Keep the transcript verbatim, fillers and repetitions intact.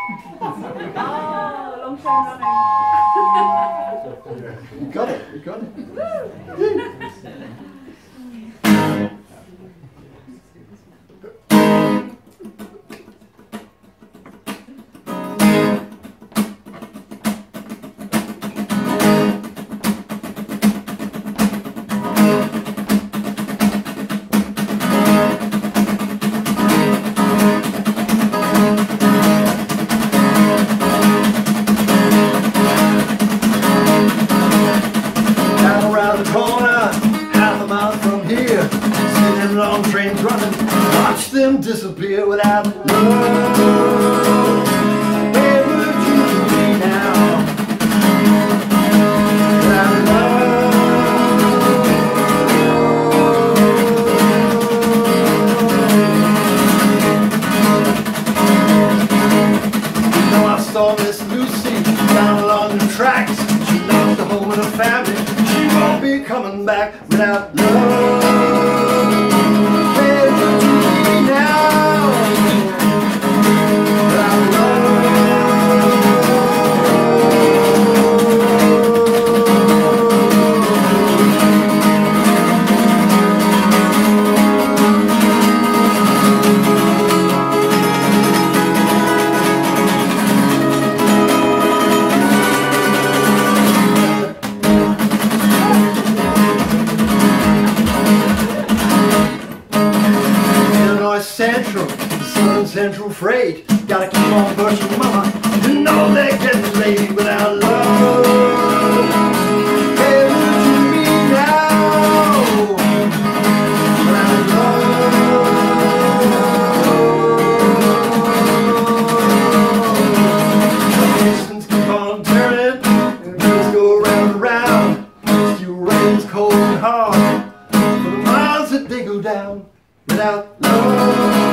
Oh, long time running. You got it, you got it. Watch them disappear without love. Where would you be now? Without love. You know I saw Miss Lucy down along the tracks. She lost a home and a family. She won't be coming back without love. Central, Southern Central Freight. Gotta keep on pushing, mama. You know they're getting late without love. Where would you be now? Without love. Distance keep on turning, and wheels go round and round. Still rains cold and hard for the miles that they go down without love.